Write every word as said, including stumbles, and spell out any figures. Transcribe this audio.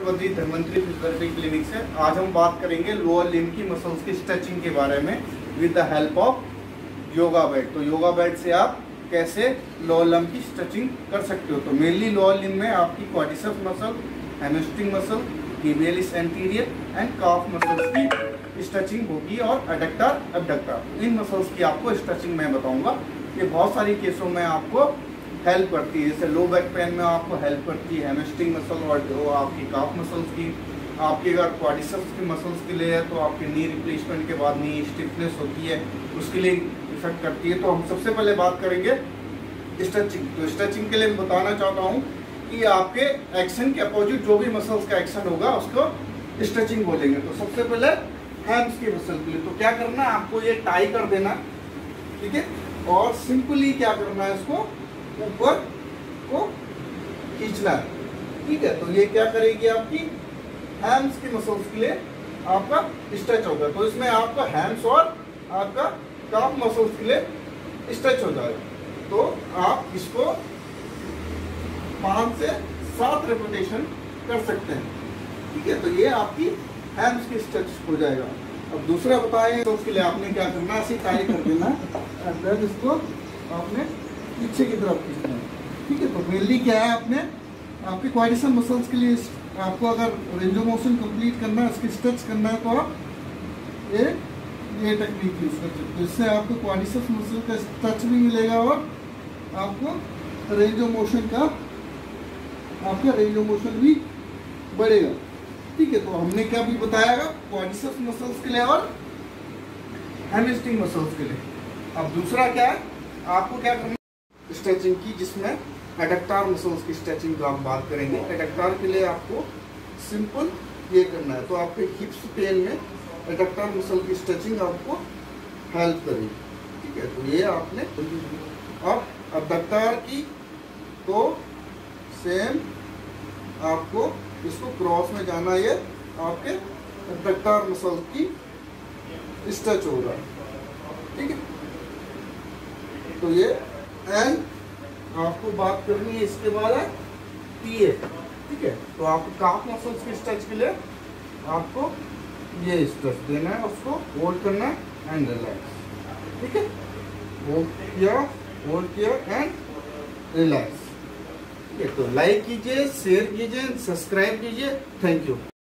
चक्रवर्ती Dhanvantari physiotherapy clinic से। आज हम बात करेंगे लोअर लिम्ब की मसल्स की स्ट्रेचिंग के बारे में with the help of yoga bed. तो योगा बेड से आप कैसे लोअर लिम्ब की स्ट्रेचिंग कर सकते हो। तो मेनली लोअर लिम्ब में आपकी quadriceps muscle, hamstring muscle, tibialis anterior and calf muscles की स्ट्रेचिंग होगी और एडक्टर एबडक्टर इन मसल्स की आपको स्ट्रेचिंग मैं बताऊंगा। ये बहुत सारी केसों में आपको हेल्प करती है, जैसे लो बैक पेन में आपको हेल्प करती है हैमस्ट्रिंग मसल और जो आपकी काफ मसल्स की। आपकी अगर क्वाड्रिसेप्स की मसल्स के लिए है तो आपकी नी रिप्लेसमेंट के बाद नी स्टिफनेस होती है, उसके लिए इफेक्ट करती है। तो हम सबसे पहले बात करेंगे स्ट्रेचिंग। तो स्ट्रेचिंग के लिए मैं बताना चाहता हूँ कि आपके एक्शन के अपोजिट जो भी मसल्स का एक्शन होगा उसको स्ट्रेचिंग बोलेंगे। तो सबसे पहले हैम्स की मसल के लिए तो क्या करना है, आपको ये टाई कर देना, ठीक है, और सिंपली क्या करना है, इसको ऊपर को खींचना है, ठीक है। तो ये क्या करेगी, आपकी हैम्स की मसल्स के लिए आपका स्ट्रेच होगा। तो इसमें आपका हैम्स और आपका काफ मसल्स के लिए स्ट्रेच हो जाएगा। तो आप इसको पांच से सात रेपिटेशन कर सकते हैं, ठीक है। तो ये आपकी हैम्स की स्ट्रेच हो जाएगा। अब दूसरा बताएं तो उसके लिए आपने क्या करना है, ऐसे टाई कर देना है, इसको आपने पीछे की तरफ खींचना है, ठीक है। तो मेनली क्या है, आपने आपके क्वाड्रिसेप्स मसल्स के लिए आपको अगर रेंज ऑफ मोशन कंप्लीट करना है, इसकी स्ट्रेच करना है, तो आप ये ये टेक्निक यूज कर सकते हो। इससे आपको क्वाड्रिसेप्स मसल का स्ट्रेच भी मिलेगा और आपको रेंज ऑफ मोशन का आपका रेंज ऑफ मोशन भी बढ़ेगा, ठीक है। तो हमने क्या भी बताया, क्वाड्रिसेप्स मसल्स के लिए और हैमस्ट्रिंग मसल्स के लिए। अब दूसरा क्या है, आपको क्या करना स्ट्रेचिंग की, जिसमें एडक्टर मसल्स की स्ट्रेचिंग का आप बात करेंगे। एडक्टर के लिए आपको सिंपल ये करना है, तो आपके हिप्स पेन में एडक्टर मसल की स्ट्रेचिंग आपको हेल्प करेगी, ठीक है। तो ये आपने अब एडक्टर की तो सेम आपको इसको क्रॉस में जाना, ये आपके एडक्टर मसल की स्ट्रेच होगा, ठीक है। तो ये एंड आपको बात करनी है इसके बाद है टी ए, ठीक है। तो आपको काफ मसल्स की स्ट्रेच के लिए आपको ये स्ट्रेच देना है, उसको होल्ड करना है एंड रिलैक्स, ठीक है। होल्ड किया, होल्ड किया एंड रिलैक्स, ठीक है। तो लाइक कीजिए, शेयर कीजिए, सब्सक्राइब कीजिए। Thank you.